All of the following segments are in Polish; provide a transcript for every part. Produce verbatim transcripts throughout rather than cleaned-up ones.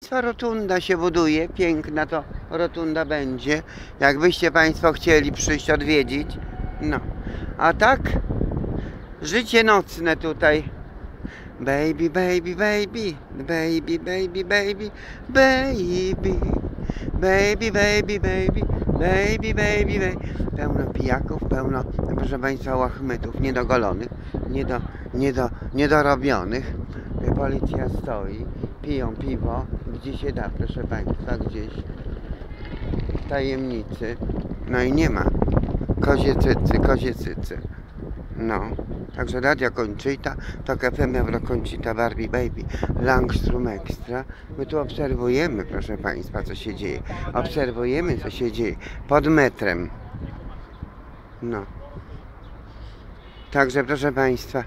Państwa, rotunda się buduje, piękna to rotunda będzie, jakbyście Państwo chcieli przyjść odwiedzić. No, a tak życie nocne tutaj. Baby, baby, baby, baby, baby, baby, baby, baby, baby, baby, baby, baby, baby. Pełno pijaków, pełno, proszę Państwa, łachmytów, niedogolonych, niedo, niedo, niedorobionych. Policja stoi, piją piwo, gdzie się da, proszę Państwa, gdzieś w tajemnicy. No i nie ma. Kozie cycy, kozie cycy. No, także Radio Conchita, Tok F M, Euro Conchita, Barbie Baby, Langstrom Extra. My tu obserwujemy, proszę Państwa, co się dzieje. Obserwujemy, co się dzieje pod metrem. No. Także, proszę Państwa,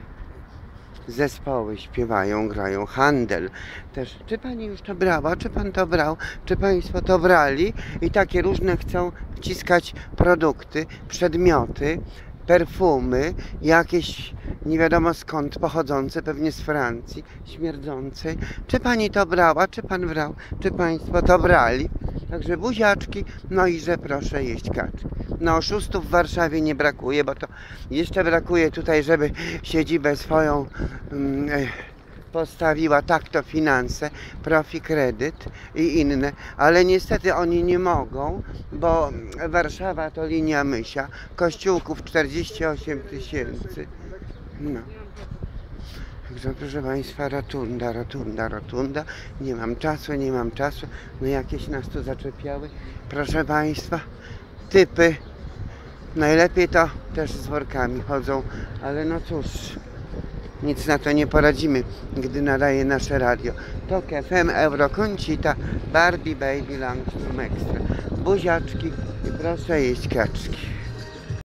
zespoły śpiewają, grają, handel też. Czy Pani już to brała? Czy Pan to brał? Czy Państwo to brali? I takie różne chcą wciskać produkty, przedmioty, perfumy, jakieś nie wiadomo skąd pochodzące, pewnie z Francji, śmierdzące. Czy Pani to brała? Czy Pan brał? Czy Państwo to brali? Także buziaczki, no i że proszę jeść kaczki. No oszustów w Warszawie nie brakuje, bo to jeszcze brakuje tutaj, żeby siedzibę swoją mm, postawiła tak to Finanse, Profi Kredyt i inne, ale niestety oni nie mogą, bo Warszawa to linia mysia, kościółków czterdzieści osiem tysięcy. No. Także proszę Państwa, rotunda, rotunda, rotunda. Nie mam czasu, nie mam czasu. No jakieś nas tu zaczepiały. Proszę Państwa, typy. Najlepiej to też z workami chodzą, ale no cóż, nic na to nie poradzimy, gdy nadaje nasze radio. Tok F M, Euro Conchita, Barbie Baby, Langstrom Extra. Buziaczki i proszę jeść kaczki.